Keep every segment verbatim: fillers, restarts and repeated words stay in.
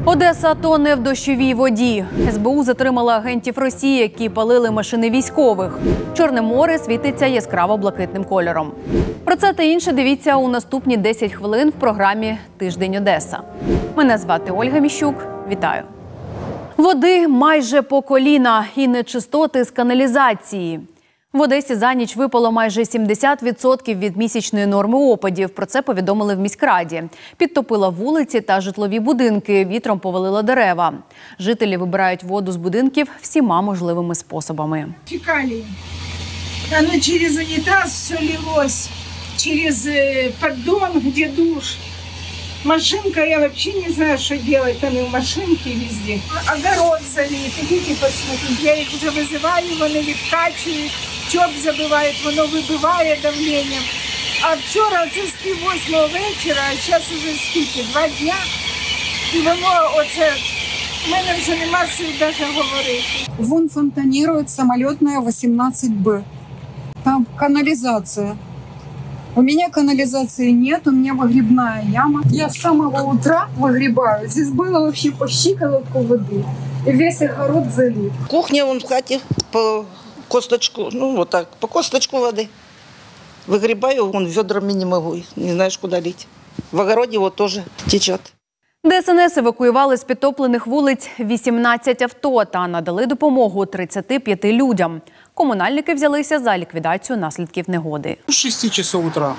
Одеса тоне в дощовій воді. ес бе у затримала агентів Росії, які палили машини військових. Чорне море світиться яскраво-блакитним кольором. Про це та інше дивіться у наступні десять хвилин в програмі «Тиждень Одеса». Мене звати Ольга Міщук. Вітаю. Води майже по коліна і нечистоти з каналізації. В Одесі за ніч випало майже сімдесят відсотків від місячної норми опадів. Про це повідомили в міськраді. Підтопила вулиці та житлові будинки, вітром повалило дерева. Жителі вибирають воду з будинків всіма можливими способами. Фекалии. Оно через унитаз все лилось, через поддон, где душ. Машинка, я вообще не знаю, что делать, там и в машинке везде. Огород залит, идите посмотрите, я их уже вызываю, вони відкачують, чоп забивають, воно вибиває давленням. А вчора це з пів восьмого вечора, а зараз уже скільки, два дня, і воно оце, в мене вже нема сил навіть говорити. Вон фонтанирует самолетная восемнадцать Б. Там канализация. У меня канализации нет, у меня выгребная яма. Я с самого утра выгребаю. Здесь было вообще по щиколотку воды. И весь огород залит. Кухня вон в хате по косточку, ну вот так, по косточку воды. Выгребаю, вон ведрами не могу, не знаешь, куда лить. В огороде вот тоже течет. де ес ен ес евакуювали з підтоплених вулиць вісімнадцять авто та надали допомогу тридцяти п'яти людям. Комунальники взялися за ліквідацію наслідків негоди. З шести часов утра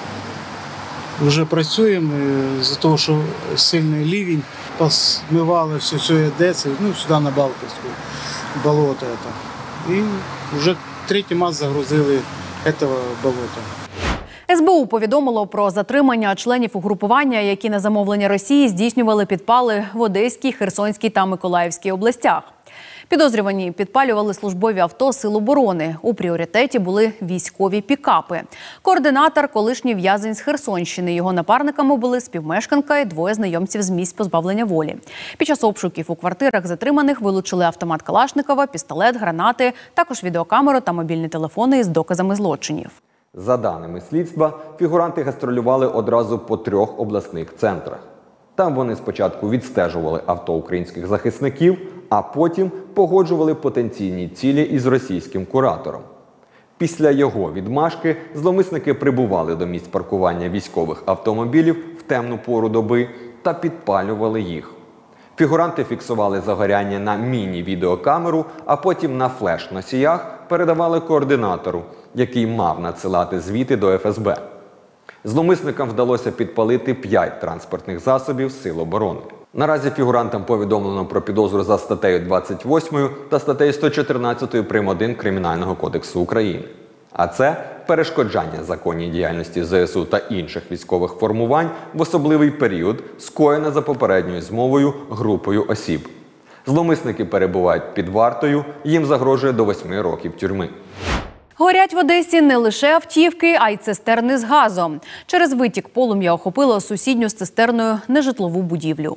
вже працюємо, з-за того, що сильний ливень, посмивали всю цю Одесу, ну, сюди на Балтійську, болото це. І вже третій раз загрузили цього болота. ес бе у повідомило про затримання членів угрупування, які на замовлення Росії здійснювали підпали в Одеській, Херсонській та Миколаївській областях. Підозрювані підпалювали службові авто Сил оборони. У пріоритеті були військові пікапи. Координатор – колишній в'язень з Херсонщини. Його напарниками були співмешканка і двоє знайомців з місць позбавлення волі. Під час обшуків у квартирах затриманих вилучили автомат Калашникова, пістолет, гранати, також відеокамеру та мобільні телефони із доказами злочинів. За даними слідства, фігуранти гастролювали одразу по трьох обласних центрах. Там вони спочатку відстежували авто українських захисників, а потім погоджували потенційні цілі із російським куратором. Після його відмашки зловмисники прибували до місць паркування військових автомобілів в темну пору доби та підпалювали їх. Фігуранти фіксували загоряння на міні-відеокамеру, а потім на флеш-носіях передавали координатору, який мав надсилати звіти до еф ес бе. Зловмисникам вдалося підпалити п'ять транспортних засобів Сил оборони. Наразі фігурантам повідомлено про підозру за статтею двадцять восьмою та статтею сто чотирнадцятою прим. один Кримінального кодексу України. А це перешкоджання законній діяльності зе ес у та інших військових формувань в особливий період, скоєне за попередньою змовою групою осіб. Зловмисники перебувають під вартою, їм загрожує до восьми років тюрми. Горять в Одесі не лише автівки, а й цистерни з газом. Через витік полум'я охопило сусідню з цистерною нежитлову будівлю.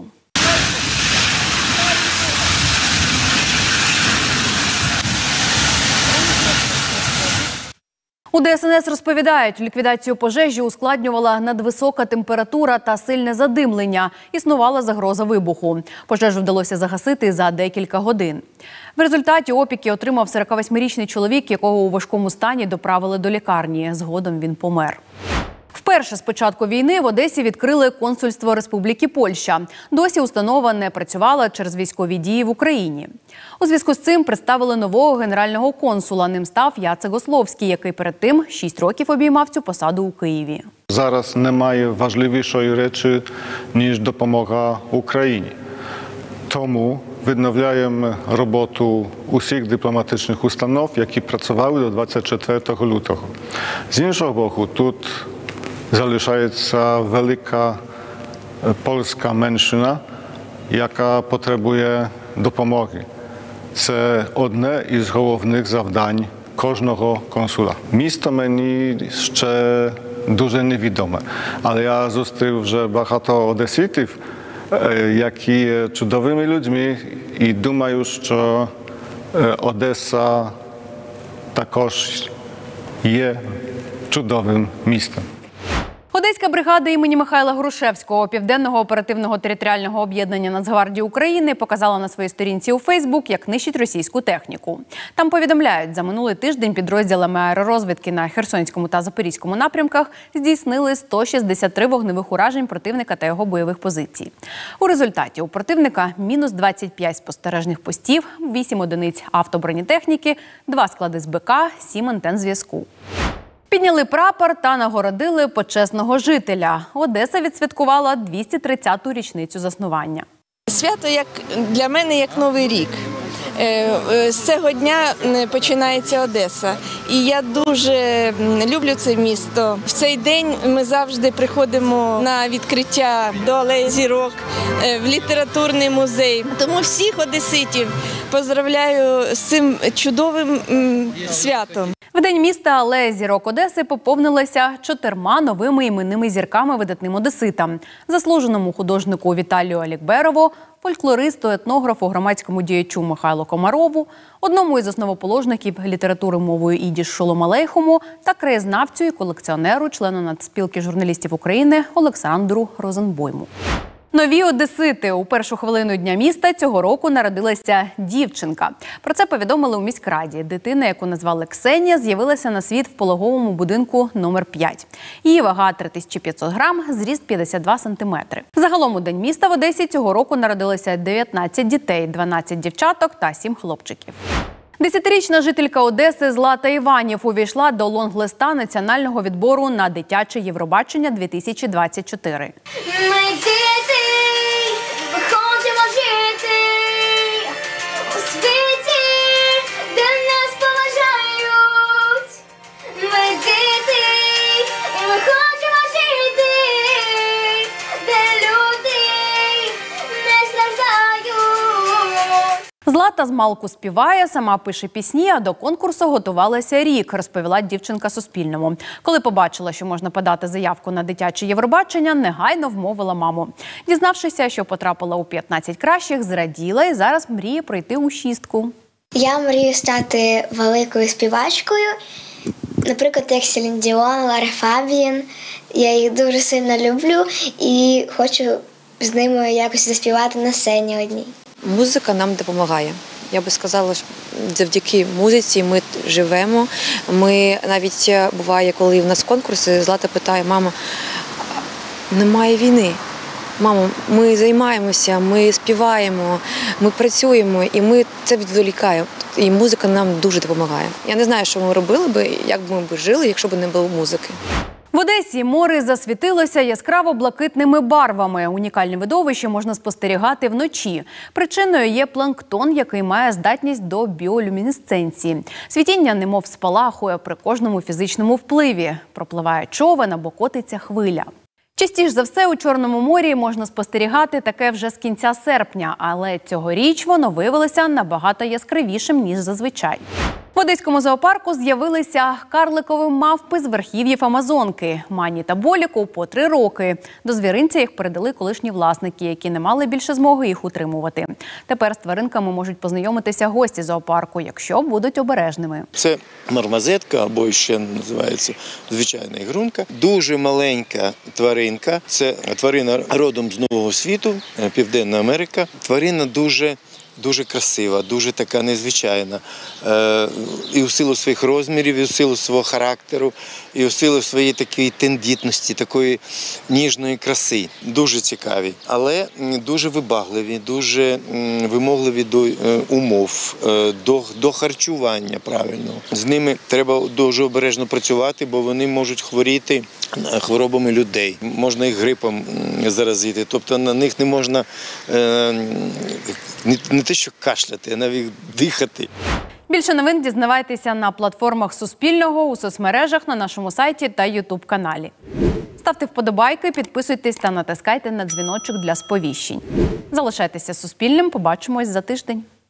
У де ес ен ес розповідають, ліквідацію пожежі ускладнювала надвисока температура та сильне задимлення. Існувала загроза вибуху. Пожежу вдалося загасити за декілька годин. В результаті опіки отримав сорокавосьмирічний чоловік, якого у важкому стані доправили до лікарні. Згодом він помер. Вперше з початку війни в Одесі відкрили консульство Республіки Польща. Досі установа не працювала через військові дії в Україні. У зв'язку з цим представили нового генерального консула. Ним став Яцек Ословський, який перед тим шість років обіймав цю посаду у Києві. Зараз немає важливішої речі, ніж допомога Україні. Тому відновляємо роботу усіх дипломатичних установ, які працювали до двадцять четвертого лютого. З іншого боку, тут залишається велика польська меншина, яка потребує допомоги. Це одне із головних завдань кожного консула. Місто мені ще дуже невідоме, але я зустрів вже багато одеситів, які є чудовими людьми, і думаю, що Одеса також є чудовим містом. Одеська бригади імені Михайла Грушевського Південного оперативного територіального об'єднання Нацгвардії України показала на своїй сторінці у Фейсбук, як нищить російську техніку. Там повідомляють, за минулий тиждень підрозділами аеророзвідки на Херсонському та Запорізькому напрямках здійснили сто шістдесят три вогневих уражень противника та його бойових позицій. У результаті у противника мінус двадцять п'ять спостережних постів, вісім одиниць автобронетехніки, два склади з БК, сім антен зв'язку. Підняли прапор та нагородили почесного жителя. Одеса відсвяткувала двісті тридцяту річницю заснування. Свято як для мене як Новий рік. З цього дня починається Одеса. І я дуже люблю це місто. В цей день ми завжди приходимо на відкриття до Алеї Зірок, в літературний музей. Тому всіх одеситів поздравляю з цим чудовим святом. В день міста Алея Зірок Одеси поповнилася чотирма новими іменними зірками видатним одеситам. Заслуженому художнику Віталію Алікберову, фольклористу, етнографу, громадському діячу Михайлу Комарову, одному із основоположників літератури мовою ідіш Шолому Алейхому та краєзнавцю і колекціонеру, члену Нацспілки журналістів України Олександру Розенбойму. Нові одесити. У першу хвилину Дня міста цього року народилася дівчинка. Про це повідомили у міськраді. Дитина, яку назвали Ксенія, з'явилася на світ в пологовому будинку номер п'ять. Її вага три тисячі п'ятсот грам, зріст п'ятдесят два сантиметри. Загалом у День міста в Одесі цього року народилося дев'ятнадцять дітей, дванадцять дівчаток та сім хлопчиків. Десятирічна жителька Одеси Злата Іванів увійшла до лонглиста національного відбору на дитяче Євробачення дві тисячі двадцять чотири. Ми діти, ми хочемо жити у світі, де нас поважають. Ми діти, і ми хочемо жити, де люди не страждають. Злата змалку співає, сама пише пісні, а до конкурсу готувалася рік, розповіла дівчинка Суспільному. Коли побачила, що можна подати заявку на дитяче Євробачення, негайно вмовила маму. Дізнавшися, що потрапила у п'ятнадцять кращих, зраділа і зараз мріє пройти у шістку. Я мрію стати великою співачкою, наприклад, як Селін Діон, Лара Фабіан. Я їх дуже сильно люблю і хочу з ними якось заспівати на сцені одній. Музика нам допомагає. Я би сказала, що завдяки музиці ми живемо. Ми навіть буває, коли в нас конкурси, Злата питає: мама, немає війни. Мамо, ми займаємося, ми співаємо, ми працюємо, і ми це відволікаємо. І музика нам дуже допомагає. Я не знаю, що ми робили би, як би ми жили, якщо б не було музики. В Одесі море засвітилося яскраво-блакитними барвами. Унікальне видовище можна спостерігати вночі. Причиною є планктон, який має здатність до біолюмінесценції. Світіння немов спалахує при кожному фізичному впливі. Пропливає човен або котиться хвиля. Частіше за все у Чорному морі можна спостерігати таке вже з кінця серпня, але цьогоріч воно виявилося набагато яскравішим, ніж зазвичай. В Одеському зоопарку з'явилися карликові мавпи з верхів'їв Амазонки. Мані та Боліку по три роки. До звіринця їх передали колишні власники, які не мали більше змоги їх утримувати. Тепер з тваринками можуть познайомитися гості зоопарку, якщо будуть обережними. Це мармозетка, або ще називається звичайна ігрунка. Дуже маленька тваринка. Це тварина родом з Нового світу, Південна Америка. Тварина дуже Дуже красива, дуже така незвичайна. Е, і у силу своїх розмірів, і у силу свого характеру, і у силу своєї такої тендітності, такої ніжної краси. Дуже цікаві, але дуже вибагливі, дуже вимогливі до умов, до, до харчування правильного. З ними треба дуже обережно працювати, бо вони можуть хворіти хворобами людей. Можна їх грипом заразити, тобто на них не можна е, не, не те, що кашляти, а навіть дихати. Більше новин дізнавайтеся на платформах Суспільного, у соцмережах, на нашому сайті та ютуб-каналі. Ставте вподобайки, підписуйтесь та натискайте на дзвіночок для сповіщень. Залишайтеся Суспільним, побачимось за тиждень.